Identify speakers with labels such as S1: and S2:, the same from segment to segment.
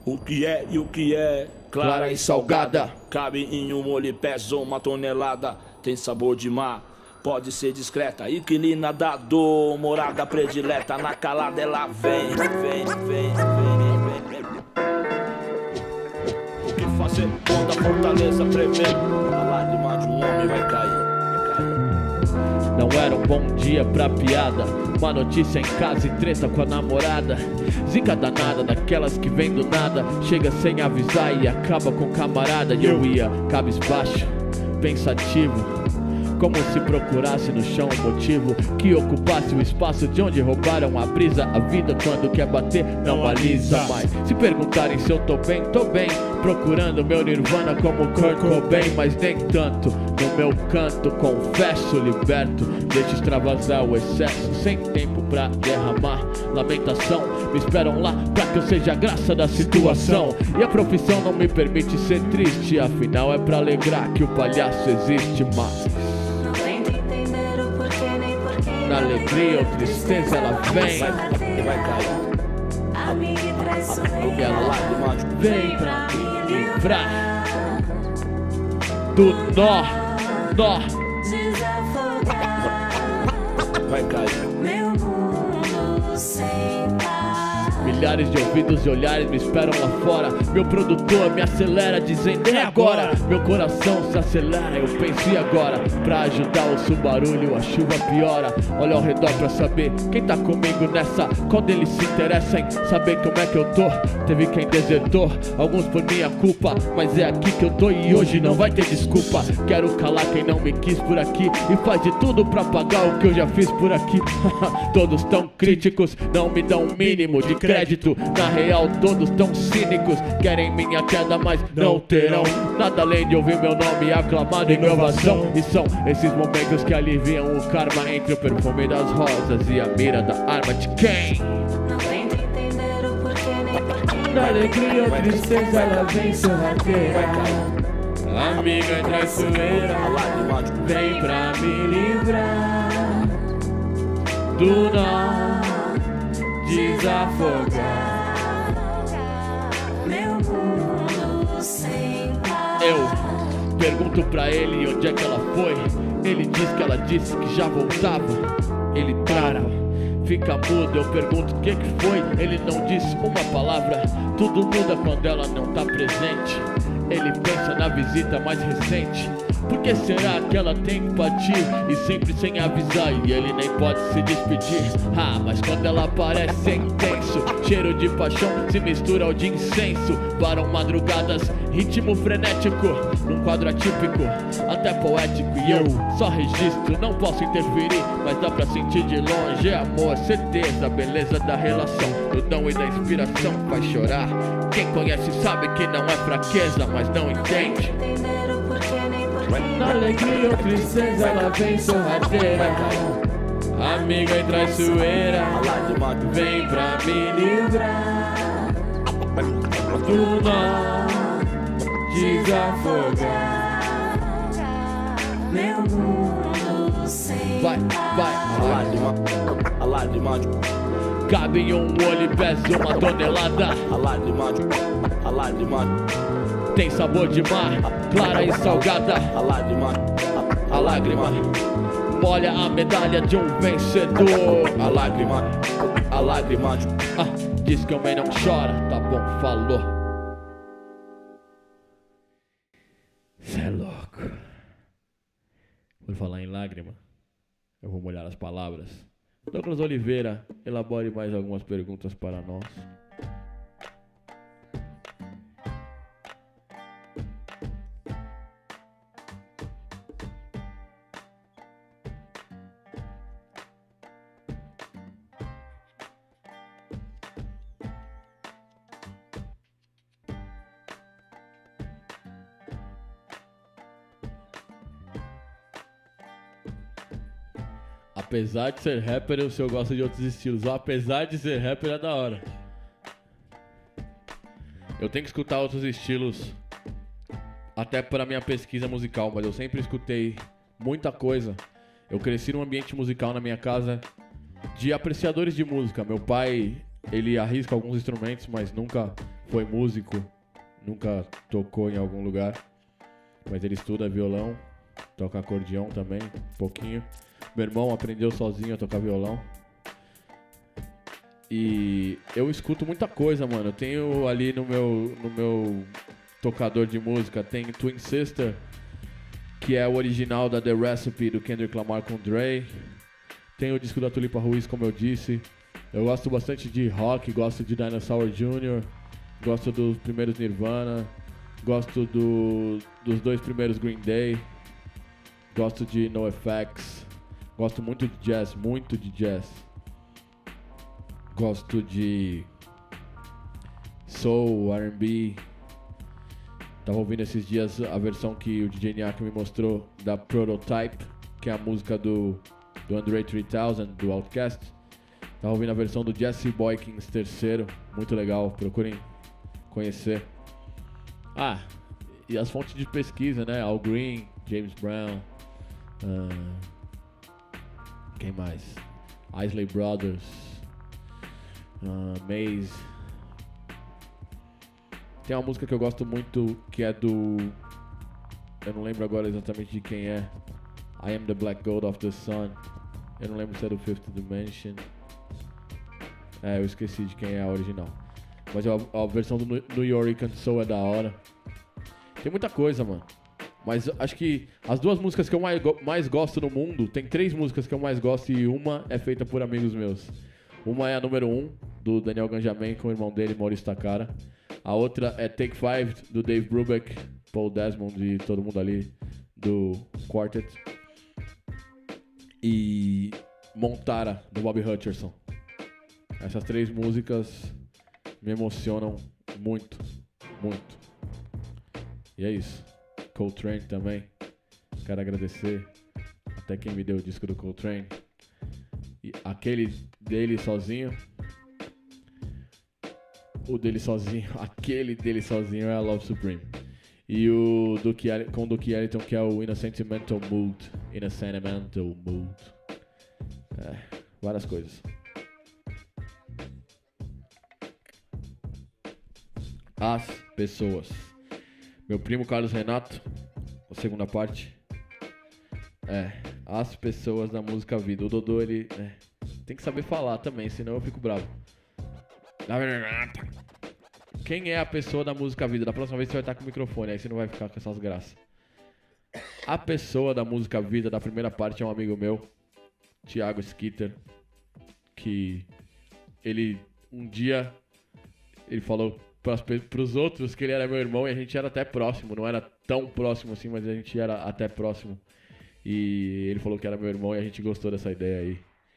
S1: O que é e o que é clara e salgada. Cabe em um molho e pesa 1 tonelada. Tem sabor de mar, pode ser discreta. Inquilina da dor, morada predileta. Na calada ela vem. O que fazer quando a fortaleza prever? A lágrima de um homem vai cair.
S2: Não era um bom dia pra piada, uma notícia em casa e treta com a namorada. Zica danada, daquelas que vem do nada, chega sem avisar e acaba com camarada. E eu ia cabisbaixo, pensativo, como se procurasse no chão um motivo que ocupasse o espaço de onde roubaram a brisa. A vida quando quer bater não alisa mais. Se perguntarem se eu tô bem, procurando meu nirvana como Kurt Cobain. Mas nem tanto, no meu canto confesso, liberto. Deixo extravasar o excesso, sem tempo pra derramar lamentação. Me esperam lá pra que eu seja a graça da situação. E a profissão não me permite ser triste, afinal é pra alegrar que o palhaço existe. Mas na alegria ou tristeza ela vem
S1: E vai cair.
S3: Amiga e traiçoeira,
S1: Ela lágrima de
S2: vem pra me livrar do nó.
S3: desafogar
S1: vai cair.
S3: meu mundo sem par.
S2: Milhares de ouvidos e olhares me esperam lá fora. Meu produtor me acelera dizendo é agora. Meu coração se acelera, eu penso e agora? Pra ajudar o barulho, a chuva piora. Olha ao redor pra saber quem tá comigo nessa. Quando ele se interessa em saber como é que eu tô. Teve quem desertou, alguns por minha culpa, mas é aqui que eu tô e hoje não vai ter desculpa. Quero calar quem não me quis por aqui e faz de tudo pra pagar o que eu já fiz por aqui. Todos tão críticos, não me dão um mínimo de crédito. Na real todos tão cínicos, querem minha queda mas não terão nada além de ouvir meu nome aclamado em ovação. E são esses momentos que aliviam o karma entre o perfume das rosas e a mira da arma de quem?
S3: Não tenta entender o porquê nem porquê.
S2: Na alegria ou tristeza ela vem sorrateira. Amiga e traiçoeira,
S1: A lágrima de
S2: vem pra me livrar do nó, desafogar.
S3: Meu mundo sem par.
S2: Eu pergunto pra ele onde é que ela foi. Ele diz que ela disse que já voltava. Ele trava, fica mudo, eu pergunto o que foi. Ele não disse uma palavra. Tudo muda quando ela não tá presente. Ele pensa na visita mais recente. Por que será que ela tem empatia e sempre sem avisar e ele nem pode se despedir? Ah, mas quando ela aparece é intenso. Cheiro de paixão se mistura ao de incenso. Param madrugadas, ritmo frenético, num quadro atípico, até poético. E eu só registro, não posso interferir, mas dá pra sentir de longe. É amor, certeza, beleza da relação, do dom e da inspiração. Vai chorar, quem conhece sabe que não é fraqueza, mas não entende.
S3: Entender o porquê nem porquê.
S2: Na alegria ou tristeza ela vem sorrateira. Amiga e traiçoeira,
S1: a lágrima de
S2: vem pra me livrar do nó, desafogar.
S3: Meu mundo sem
S2: Vai, vai,
S1: a lágrima de
S2: cabe em um olho e pesa 1 tonelada.
S1: a lágrima de
S2: Tem sabor de mar, clara e salgada.
S1: a lágrima
S2: Molha a medalha de um vencedor.
S1: a lágrima de
S2: Diz que homem não chora, tá bom, falou. Cê é louco. Por falar em lágrima, eu vou molhar as palavras. Douglas Oliveira, elabore mais algumas perguntas para nós. Apesar de ser rapper, o senhor gosta de outros estilos. Ou apesar de ser rapper, é da hora. Eu tenho que escutar outros estilos, até para minha pesquisa musical, mas eu sempre escutei muita coisa. Eu cresci num ambiente musical na minha casa de apreciadores de música. Meu pai, ele arrisca alguns instrumentos, mas nunca foi músico, nunca tocou em algum lugar, mas ele estuda violão, toca acordeão também, um pouquinho. Meu irmão aprendeu sozinho a tocar violão. E eu escuto muita coisa, mano. Eu tenho ali no meu tocador de música, tem Twin Sister, que é o original da The Recipe do Kendrick Lamar com Dre. Tem o disco da Tulipa Ruiz, como eu disse. Eu gosto bastante de rock, gosto de Dinosaur Jr., gosto dos primeiros Nirvana, gosto dos 2 primeiros Green Day, gosto de NoFX, gosto muito de jazz, Gosto de soul, R&B. Tava ouvindo esses dias a versão que o DJ Niak me mostrou da Prototype, que é a música do Andre 3000, do Outkast. Tava ouvindo a versão do Jesse Boykins III, muito legal, procurem conhecer. E as fontes de pesquisa, né? Al Green, James Brown, quem mais? Isley Brothers, Maze. Tem uma música que eu gosto muito que é do... Eu não lembro agora exatamente de quem é. I Am the Black Gold of the Sun. Eu não lembro se é do Fifth Dimension. Eu esqueci de quem é a original. Mas a versão do New York Soul é da hora. Tem muita coisa, mano. Mas acho que as 2 músicas que eu mais gosto no mundo... Tem 3 músicas que eu mais gosto e uma é feita por amigos meus. Uma é a número 1, do Daniel Ganjamin com o irmão dele, Maurício Takara. A outra é Take 5, do Dave Brubeck, Paul Desmond e todo mundo ali do Quartet. E Montara, do Bobby Hutcherson. Essas 3 músicas me emocionam muito, muito. E é isso. Coltrane também. Quero agradecer até quem me deu o disco do Coltrane. E aquele dele sozinho. Aquele dele sozinho é a Love Supreme. E o com o Duke Ellington, que é o In a Sentimental Mood. Várias coisas. As pessoas. Meu primo Carlos Renato, a segunda parte. As pessoas da música vida. O Dodô, ele tem que saber falar também, senão eu fico bravo. Quem é a pessoa da música vida? Da próxima vez você vai estar com o microfone, aí você não vai ficar com essas graças. A pessoa da música vida da primeira parte é um amigo meu, Thiago Skitter, que ele um dia ele falou pros outros que ele era meu irmão e a gente era até próximo, não era tão próximo assim, mas a gente era até próximo. E ele falou que era meu irmão e a gente gostou dessa ideia aí.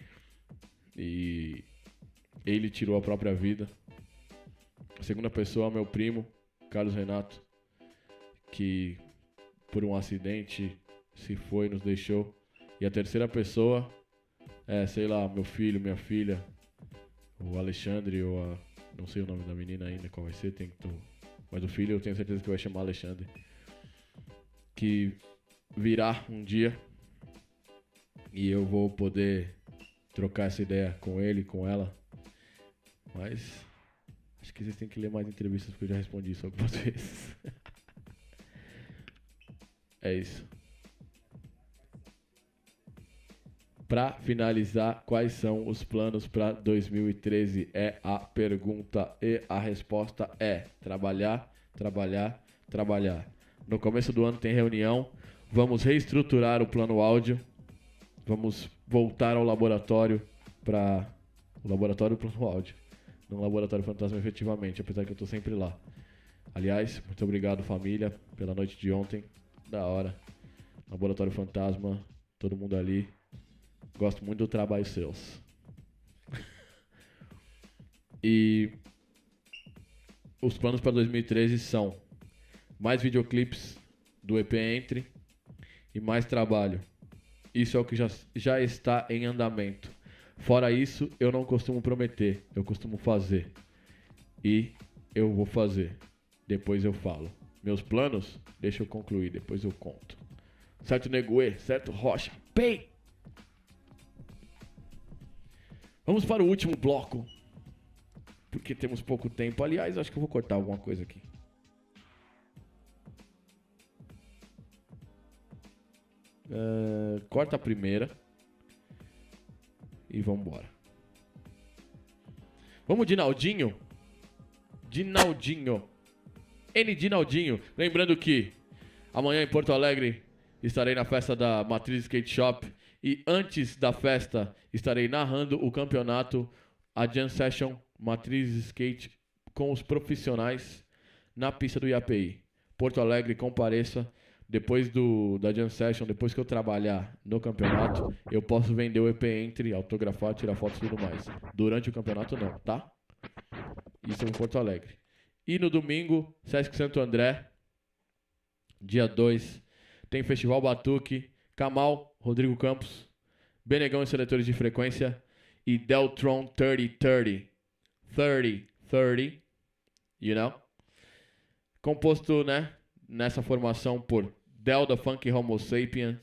S2: E ele tirou a própria vida. A segunda pessoa é meu primo, Carlos Renato, que por um acidente se foi, nos deixou. E a terceira pessoa é, sei lá, meu filho, minha filha, o Alexandre ou a... não sei o nome da menina ainda, qual vai ser, mas o filho eu tenho certeza que vai chamar Alexandre. Que virá um dia e eu vou poder trocar essa ideia com ele, com ela. Mas acho que vocês têm que ler mais entrevistas porque eu já respondi isso algumas vezes. É isso. Pra finalizar, quais são os planos para 2013? É a pergunta e a resposta é trabalhar, trabalhar, trabalhar. No começo do ano tem reunião, vamos reestruturar o plano áudio, vamos voltar ao laboratório para o laboratório plano áudio, não laboratório fantasma efetivamente, apesar que eu tô sempre lá. Aliás, muito obrigado família pela noite de ontem, da hora. Laboratório Fantasma, todo mundo ali. Gosto muito do trabalho seus. E os planos para 2013 são mais videoclipes do EP Entre e mais trabalho. Isso é o que já está em andamento. Fora isso, eu não costumo prometer, eu costumo fazer. E eu vou fazer. Depois eu falo. Meus planos, deixa eu concluir, depois eu conto. Certo, Neguê? Certo, Rocha? Pei! Vamos para o último bloco. porque temos pouco tempo. Aliás, acho que eu vou cortar alguma coisa aqui. Corta a primeira e vambora. Vamos de Naldinho? Dinaldinho. Dinaldinho. Lembrando que amanhã em Porto Alegre estarei na festa da Matriz Skate Shop. E antes da festa estarei narrando o campeonato, a Jam Session Matriz Skate com os profissionais na pista do IAPI. Porto Alegre, compareça. Depois da Jam Session, depois que eu trabalhar no campeonato, eu posso vender o EP Entry, autografar, tirar fotos e tudo mais. Durante o campeonato não, tá? Isso em Porto Alegre. E no domingo, Sesc Santo André, dia 2, tem Festival Batuque, Kamal, Rodrigo Campos, Benegão e Seletores de Frequência e Deltron 3030. 3030, you know? Composto, né, nessa formação por Del da Funk Homo Sapien,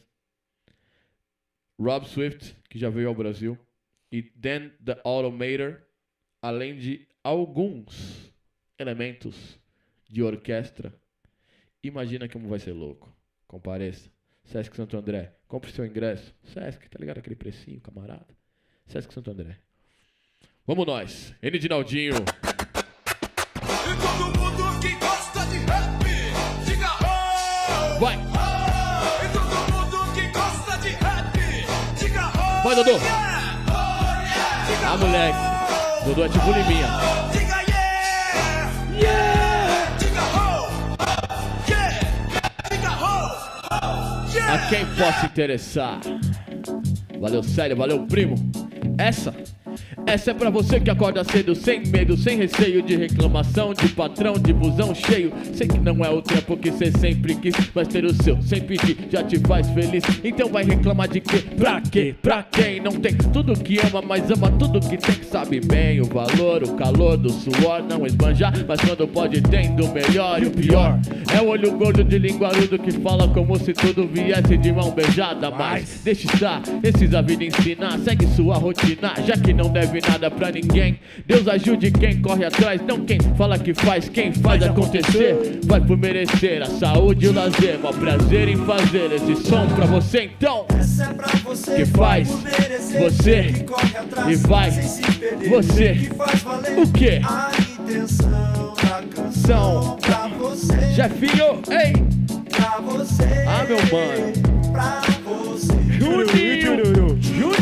S2: Rob Swift, que já veio ao Brasil, e Dan the Automator, além de alguns elementos de orquestra. Imagina como vai ser louco. Compareça. Sesc Santo André. Compre seu ingresso. Sesc, tá ligado? Aquele precinho, camarada. Sesc Santo André. Vamos nós. Dinaldinho.
S4: E todo mundo que gosta de rap, diga oh!
S2: Vai!
S4: E todo mundo que gosta de rap, diga oh!
S2: Vai, Dodô!
S4: Yeah! Oh, yeah! Diga
S2: Ah, moleque.
S4: oh!
S2: Dodô é tipo liminha.
S4: Diga yeah! Yeah! Diga oh! Yeah! Diga oh! Yeah!
S2: A quem possa interessar. Valeu, Célio. Valeu, primo. Essa é pra você que acorda cedo, sem medo, sem receio de reclamação, de patrão, de busão cheio. Sei que não é o tempo que cê sempre quis, mas ter o seu sem pedir já te faz feliz. Então vai reclamar de quê? Pra quê? Pra quem não tem tudo que ama, mas ama tudo que tem, que sabe bem o valor, o calor do suor, não esbanjar, mas quando pode tem do melhor e o pior. É o olho gordo de linguarudo que fala como se tudo viesse de mão beijada, mas deixa estar, esses a vida ensinar, segue sua rotina, já que não deve nada pra ninguém. Deus ajude quem corre atrás, não quem fala que faz, quem faz acontecer. Vai por merecer a saúde e o lazer, mó prazer em fazer esse som pra você. Então,
S4: Essa é pra você
S2: que faz você
S4: que corre atrás,
S2: e vai
S4: sem se perder,
S2: você.
S4: que faz valer
S2: O quê?
S4: a intenção da canção pra você,
S2: Jefinho, ei,
S4: pra você,
S2: ah, meu mano,
S4: pra você.
S2: Juninho.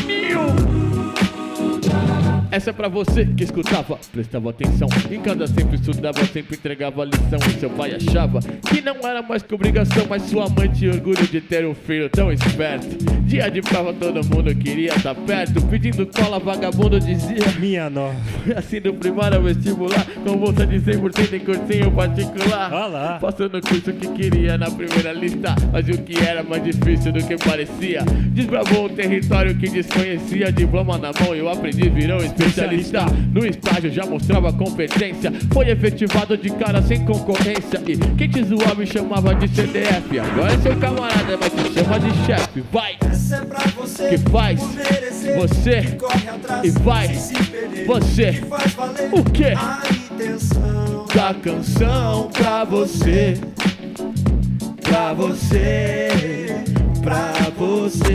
S2: Essa é pra você que escutava, prestava atenção em cada sempre estudava, sempre entregava a lição. E seu pai achava que não era mais que obrigação, mas sua mãe tinha orgulho de ter um filho tão esperto. Dia de prova todo mundo queria estar perto, pedindo cola vagabundo dizia
S5: Minha nova.
S2: assim do primário ao vestibular, com bolsa de 100% em cursinho particular.
S5: Olha lá.
S2: Passou no curso que queria na primeira lista, mas o que era mais difícil do que parecia. Desbravou um território que desconhecia, diploma na mão eu aprendi, virou especialista. No estágio já mostrava competência, foi efetivado de cara sem concorrência. E quem te zoava me chamava de CDF, agora é seu camarada, mas te chama de chefe. Vai!
S4: Essa é pra você
S2: Que faz
S4: por merecer,
S2: você
S4: que corre atrás,
S2: e vai
S4: sem se perder,
S2: você.
S4: que faz valer
S2: O quê?
S4: a intenção
S2: Da canção pra você,
S4: pra você, pra você.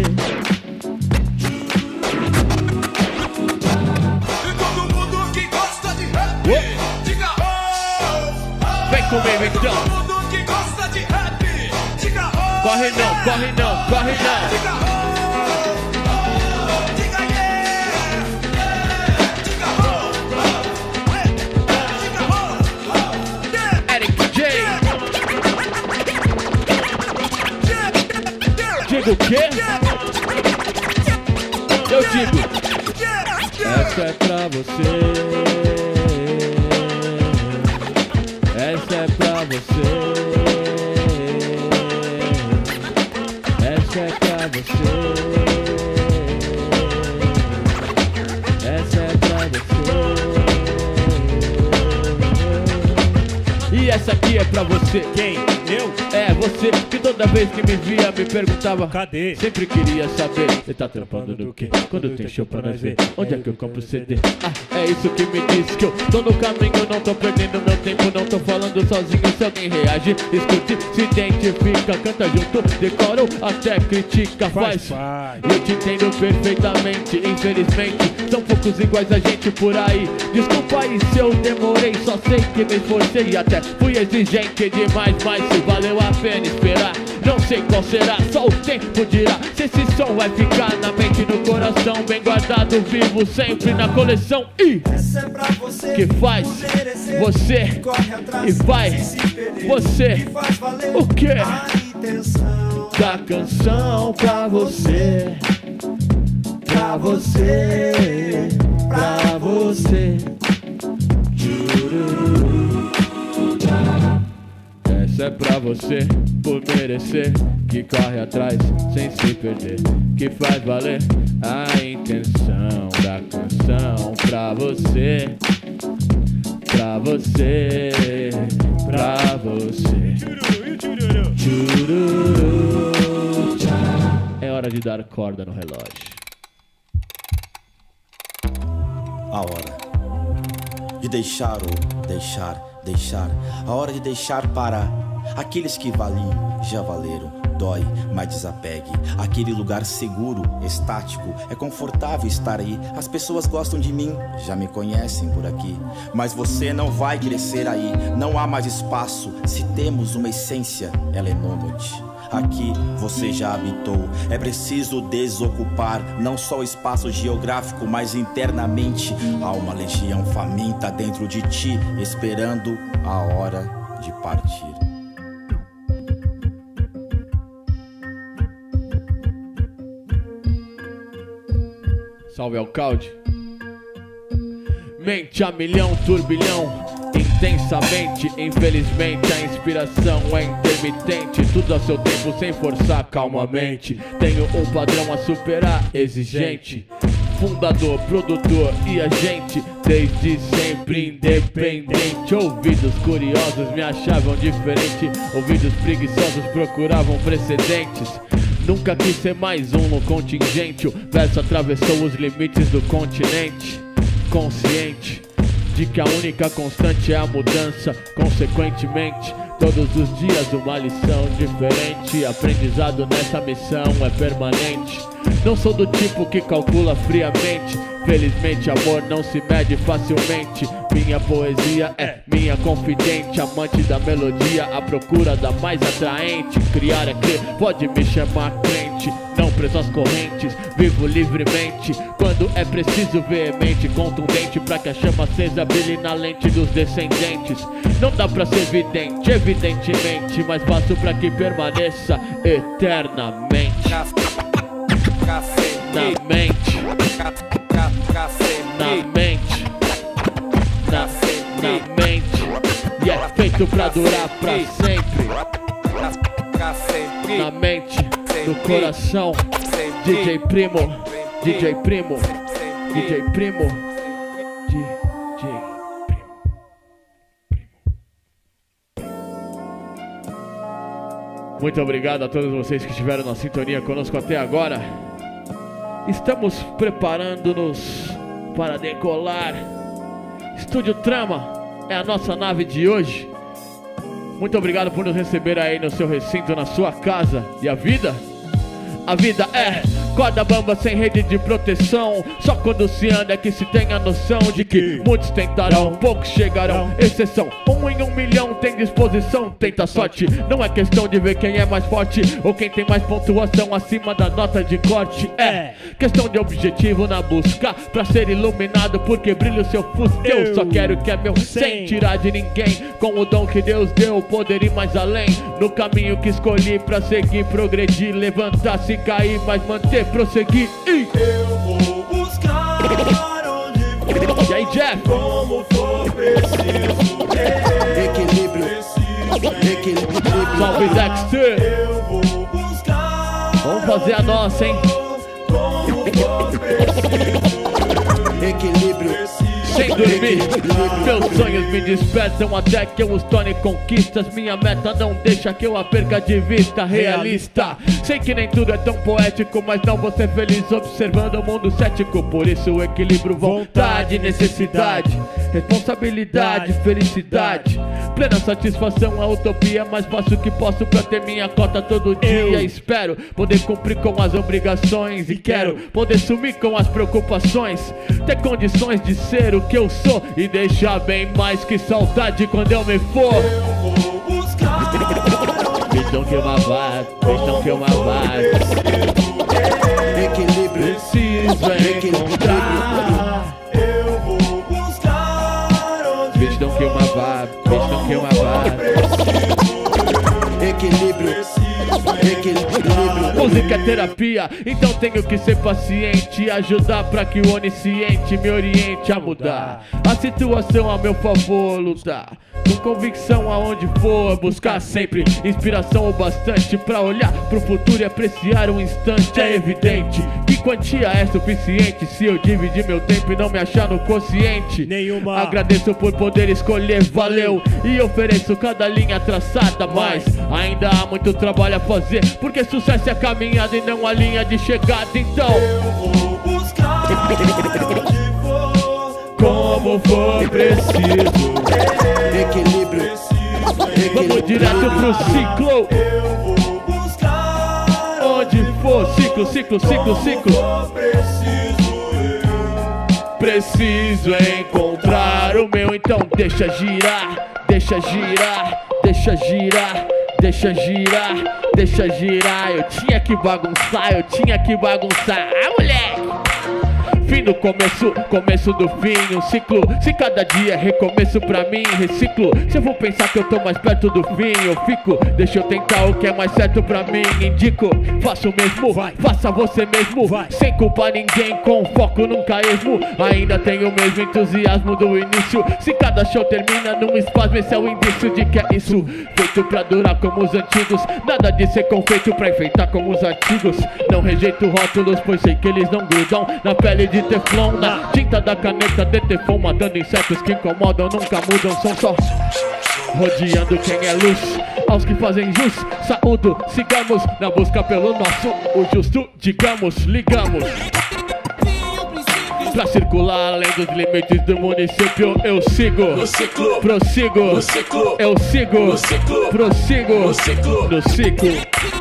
S4: E todo mundo que gosta de rap, diga oh!
S2: vem comigo então.
S4: Todo mundo que gosta de rap, diga oh!
S2: Corre não, corre não, corre não.
S4: Diga oh! Diga yeah! Diga oh! Diga oh! Yeah!
S2: Eric J. Digo o quê? Eu digo, essa é pra você, essa é pra você, essa é pra você, essa é pra você. E essa aqui é pra você.
S5: Quem? Eu?
S2: É você que toda vez que me via me perguntava
S5: Cadê?
S2: Sempre queria saber, você tá trampando no quê? Quando tem show pra nós ver, onde é que eu compro CD? Ah, é é isso que me diz que eu tô no caminho, não tô perdendo meu tempo, não tô falando sozinho. Se alguém reage, escute, se identifica, canta junto, decora ou até critica, faz. Eu te entendo perfeitamente, infelizmente são poucos iguais a gente por aí. Desculpa aí se eu demorei, só sei que me esforcei e até fui exigente demais, mas se valeu a pena esperar. Não sei qual será, só o tempo dirá se esse som vai ficar na mente e no coração, bem guardado, vivo sempre na coleção. E que faz você e vai você o que? Da canção pra você, pra você, pra você. Essa é pra você, por merecer, que corre atrás sem se perder, que faz valer a intenção da canção pra você, pra você, pra você. É hora de dar corda no relógio.
S5: A hora de deixar ou deixar. A hora de deixar para aqueles que valiam, já valeram. Dói, mas desapegue. Aquele lugar seguro, estático, é confortável estar aí. As pessoas gostam de mim, já me conhecem por aqui. Mas você não vai crescer aí, não há mais espaço. Se temos uma essência, ela é nômade. Aqui você já habitou, é preciso desocupar não só o espaço geográfico, mas internamente. Há uma legião faminta dentro de ti, esperando a hora de partir.
S2: Salve Alcalde. Mente a milhão, turbilhão, intensamente. Infelizmente a inspiração é intermitente, tudo a seu tempo sem forçar calmamente. Tenho um padrão a superar, exigente, fundador, produtor e agente, desde sempre independente. Ouvidos curiosos me achavam diferente, ouvidos preguiçosos procuravam precedentes. Nunca quis ser mais um no contingente, o verso atravessou os limites do continente. Consciente de que a única constante é a mudança, consequentemente todos os dias uma lição diferente. Aprendizado nessa missão é permanente. Não sou do tipo que calcula friamente, felizmente amor não se mede facilmente. Minha poesia é minha confidente, amante da melodia à procura da mais atraente. Criar é crer, pode me chamar crente, não preso às correntes, vivo livremente. Quando é preciso, veemente, contundente, pra que a chama acesa brilhe na lente dos descendentes. Não dá pra ser evidente, evidentemente, mas faço pra que permaneça eternamente. Na mente, na mente, na mente, e é feito pra durar pra sempre. Na mente, no coração, DJ Primo, DJ Primo, DJ Primo, DJ Primo. Muito obrigado a todos vocês que estiveram na sintonia conosco até agora. Estamos preparando-nos para decolar. Estúdio Trama é a nossa nave de hoje. Muito obrigado por nos receber aí no seu recinto, na sua casa. E a vida? A vida é corda bamba sem rede de proteção. Só quando se anda é que se tem a noção de que muitos tentarão, poucos chegarão. Exceção, 1 em 1 milhão tem disposição. Tenta a sorte, não é questão de ver quem é mais forte ou quem tem mais pontuação acima da nota de corte. É questão de objetivo na busca pra ser iluminado, porque brilha o seu fusca. Eu só quero o que é meu, sem tirar de ninguém. Com o dom que Deus deu, poder ir mais além. No caminho que escolhi pra seguir, progredir, levantar, se cair, mas manter, prosseguir. E
S4: Eu vou buscar onde for,
S2: e aí, Jeff?
S4: como for preciso ter.
S5: Equilíbrio, equilíbrio.
S2: Salve, Dexter.
S4: Eu vou buscar
S2: Vamos fazer a nossa, hein?
S4: como for preciso.
S5: Equilíbrio,
S2: sem dormir. Meus sonhos me despertam até que eu os torne conquistas. Minha meta não deixa que eu a perca de vista. Realista, sei que nem tudo é tão poético, mas não vou ser feliz observando o mundo cético. Por isso o equilíbrio, vontade, necessidade, responsabilidade, felicidade, plena satisfação, a utopia é mais fácil que posso pra ter minha cota todo dia. Espero poder cumprir com as obrigações e quero poder sumir com as preocupações, ter condições de ser o que eu sou e deixar bem mais que saudade quando eu me for.
S4: Eu vou buscar.
S2: Bitch don't kill my vibe, bitch don't kill my vibe.
S5: Equilíbrio,
S2: Preciso encontrar.
S4: Eu vou buscar onde
S2: Bitch don't kill my vibe, bitch don't kill my vibe.
S5: equilíbrio, equilíbrio.
S2: Música é terapia, então tenho que ser paciente e ajudar pra que o onisciente me oriente a mudar a situação a meu favor, lutar com convicção aonde for, buscar sempre inspiração o bastante pra olhar pro futuro e apreciar um instante. É evidente que quantia é suficiente se eu dividir meu tempo e não me achar no consciente.
S6: Nenhuma.
S2: Agradeço por poder escolher, valeu, e ofereço cada linha traçada, mas ainda há muito trabalho a fazer, porque sucesso é a caminhada e não a linha de chegada. Então
S4: eu vou buscar onde for,
S2: como for preciso,
S5: Equilíbrio,
S2: vamos direto pro ciclo.
S4: eu vou buscar
S2: Onde for, ciclo, ciclo, ciclo, ciclo.
S4: for preciso eu.
S2: Preciso encontrar o meu, então deixa girar, deixa girar, deixa girar, deixa girar, deixa girar. Eu tinha que bagunçar, eu tinha que bagunçar. Ah, moleque! Fim do começo, começo do fim, um ciclo. Se cada dia é recomeço pra mim, reciclo. Se eu vou pensar que eu tô mais perto do fim, eu fico. Deixa eu tentar o que é mais certo pra mim, indico. Faça o mesmo, faça você mesmo, sem culpar ninguém, com foco nunca esmo. Ainda tenho o mesmo entusiasmo do início. Se cada show termina num espasmo, esse é o indício de que é isso. Feito pra durar como os antigos, nada de ser confeito pra enfeitar como os antigos. Não rejeito rótulos, pois sei que eles não grudam na pele de teflon, na tinta da caneta de teflon, matando insetos que incomodam, nunca mudam, são só rodeando quem é luz. Aos que fazem jus, saúdo, sigamos na busca pelo nosso, o justo, digamos, ligamos. Pra circular além dos limites do município, eu sigo,
S4: No ciclo,
S2: prossigo,
S4: no ciclo,
S2: eu sigo,
S4: no ciclo,
S2: prossigo,
S4: no ciclo.
S2: no ciclo.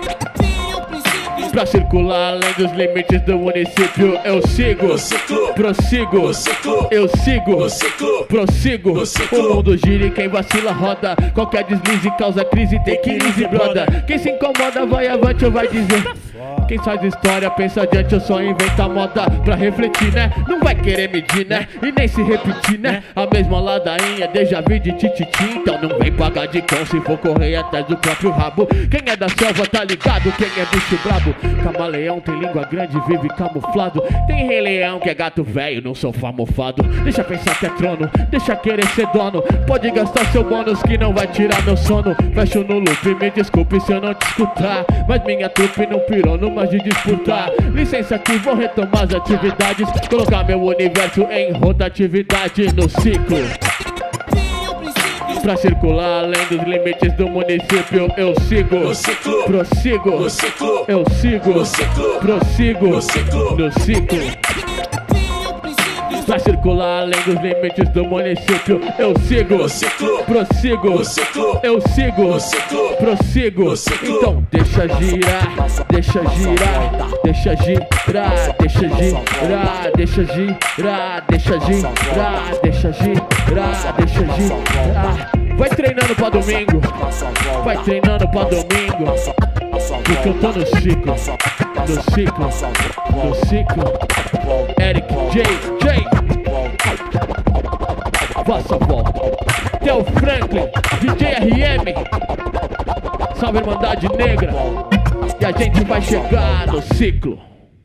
S2: Pra circular além dos limites do município, eu sigo,
S4: No ciclo,
S2: prossigo,
S4: no ciclo,
S2: eu sigo,
S4: no ciclo.
S2: prossigo.
S4: No ciclo.
S2: O mundo gira e quem vacila roda. Qualquer deslize causa crise, tem que easy, brother. Quem se incomoda vai avante ou vai dizer. Quem faz história pensa adiante, eu só invento moda pra refletir, né? Não vai querer medir, né? E nem se repetir, né? A mesma ladainha, déjà vu de tititi. Então não vem pagar de cão se for correr atrás do próprio rabo. Quem é da selva tá ligado, quem é bicho brabo. Camaleão tem língua grande, vive camuflado. Tem rei leão que é gato velho num sofá mofado. Deixa pensar que é trono, deixa querer ser dono. Pode gastar seu bônus que não vai tirar meu sono. Fecho no loop, me desculpe se eu não te escutar, mas minha trupe não pirou numa de disputar. Licença que vou retomar as atividades, colocar meu universo em rotatividade no ciclo. Pra circular além dos limites do município, eu sigo,
S4: No ciclo,
S2: prossigo,
S4: no ciclo,
S2: eu sigo,
S4: no ciclo,
S2: prossigo,
S4: no ciclo.
S2: no ciclo. Pra circular além dos limites do município, eu sigo,
S4: No ciclo,
S2: prossigo,
S4: no ciclo,
S2: eu sigo,
S4: no ciclo.
S2: prossigo.
S4: No ciclo.
S2: Então deixa girar, deixa girar, deixa girar, deixa girar, deixa girar, deixa girar, deixa girar, deixa girar. Vai treinando pra domingo, vai treinando pra domingo, porque eu tô no ciclo, no ciclo, no ciclo. Eric J. Faça a volta. Theo Franklin, DJ RM. Salve Irmandade Negra. E a gente vai chegar no ciclo.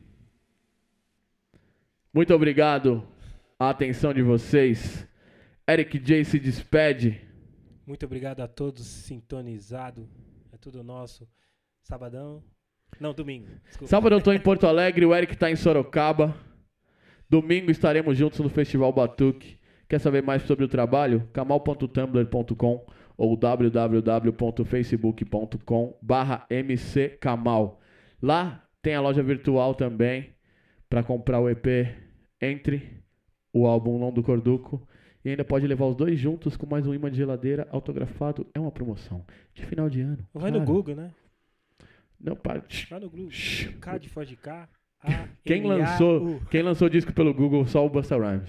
S2: Muito obrigado a atenção de vocês. Eric J se despede.
S6: Muito obrigado a todos sintonizados. É tudo nosso. Sabadão. Não, domingo. Desculpa.
S2: Sábado eu tô em Porto Alegre, o Eric tá em Sorocaba. Domingo estaremos juntos no Festival Batuque. Quer saber mais sobre o trabalho? kamal.tumblr.com ou www.facebook.com/mckamal. Lá tem a loja virtual também para comprar o EP Entre, o álbum Não do Corduco. E ainda pode levar os dois juntos com mais um imã de geladeira autografado. É uma promoção de final de ano.
S6: Vai no Google, né?
S2: Não, para.
S6: Vai no Google. K de Foz de K.
S2: Quem lançou o disco pelo Google? Só o Busta Rhymes.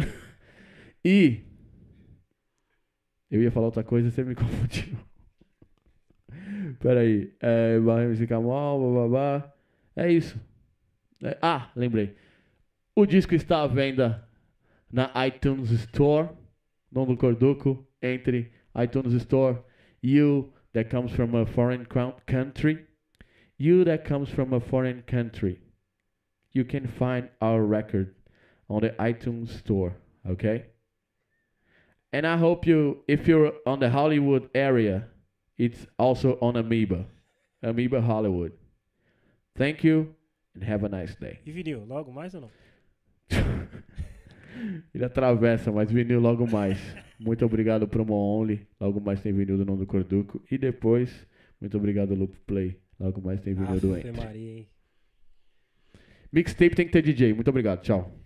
S2: E eu ia falar outra coisa e você me confundiu. Peraí. MC Kamal, bababá. É isso. Lembrei. O disco está à venda na iTunes Store, Não do Corduco, entre iTunes Store, You That Comes From a Foreign Country, You That Comes From a Foreign Country. You can find our record on the iTunes Store, okay? And I hope if you're on the Hollywood area, it's also on Amoeba Hollywood. Thank you and have a nice day.
S6: E vinil, logo mais ou não?
S2: Ele atravessa, mas vinil logo mais. Muito obrigado Promo Only. Logo mais tem vinil do Não do Corduco. E depois, muito obrigado Loop Play. Logo mais tem vinil do Entre.
S6: Maria, hein?
S2: Mixtape tem que ter DJ. Muito obrigado. Tchau.